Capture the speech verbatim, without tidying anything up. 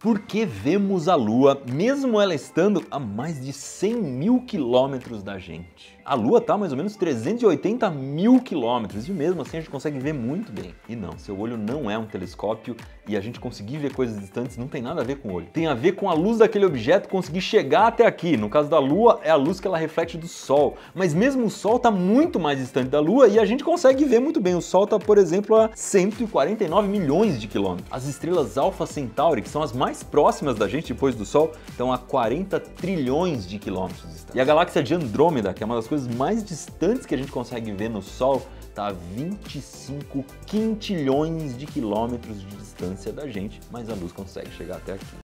Por que vemos a Lua, mesmo ela estando a mais de cem mil quilômetros da gente? A Lua está a mais ou menos trezentos e oitenta mil quilômetros e mesmo assim a gente consegue ver muito bem. E não, seu olho não é um telescópio e a gente conseguir ver coisas distantes não tem nada a ver com o olho. Tem a ver com a luz daquele objeto conseguir chegar até aqui. No caso da Lua, é a luz que ela reflete do Sol. Mas mesmo o Sol está muito mais distante da Lua e a gente consegue ver muito bem. O Sol está, por exemplo, a cento e quarenta e nove milhões de quilômetros. As estrelas Alpha Centauri, que são as mais próximas da gente depois do Sol, estão a quarenta trilhões de quilômetros de distância. E a galáxia de Andrômeda, que é uma das coisas mais distantes que a gente consegue ver no Sol, está a vinte e cinco quintilhões de quilômetros de distância da gente, mas a luz consegue chegar até aqui.